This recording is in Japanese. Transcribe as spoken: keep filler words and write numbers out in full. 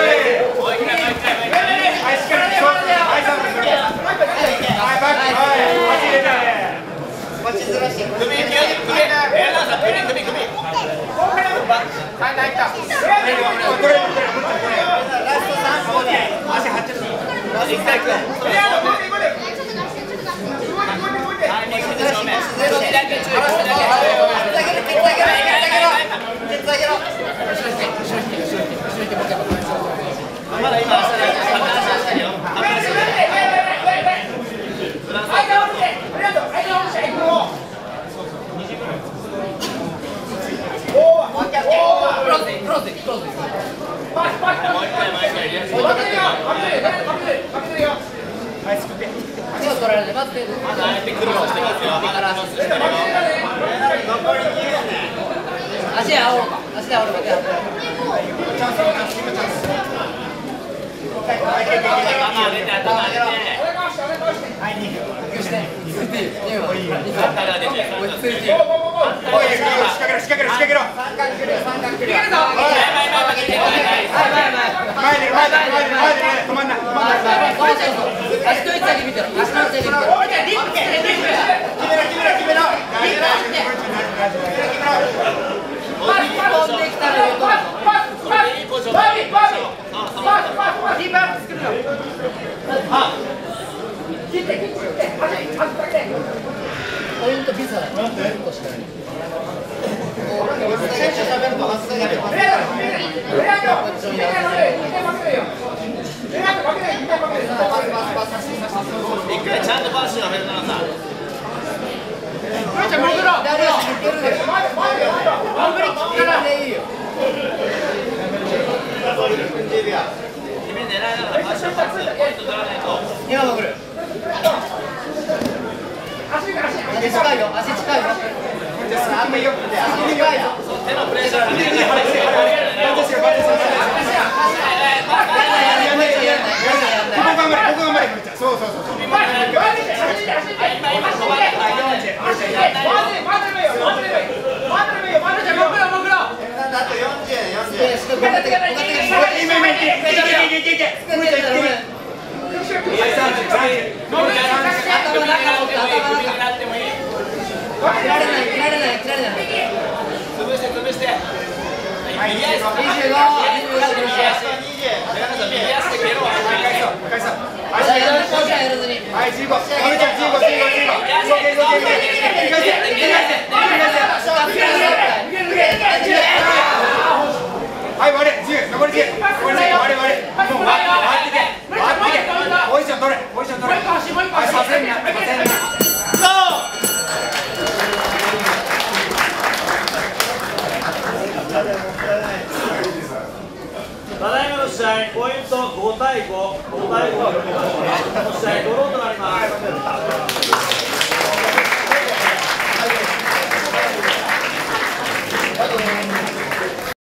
まだ今、足あおろうか、足であおろうか。頭上げて、頭上げて。はい、にふん。して。仕掛けろ、仕掛けろ、仕掛けろ。三角クリア、三角クリア。前前前前前前前前前止まんな、止まんな。足と位置だけ見てろ。足の位置だけ見てろ。リップ決めろ、決めろ、決めろ。リップ決めろ。飛んできたら横。いいポジション。バービー、バービー。リバーブ作るの。あ。切って、切って、切って。足、足だけ。ポイントビザだ。なんで？選手喋ると発生が出ます。一回ちゃんとパスしろ、ベルトナさん。ちゃん、戻ろう。君狙いながらパスしろ、パス。ポイント取らないと。今も来る。足近いよ、足近いよ。手のプレッシャー。そうそうそう。はい、 もう一個欲しい、もう一個欲しい。させんな、させんな。 ただいまの試合、ポイントご対ご、ご対ご、この試合、ドローとなり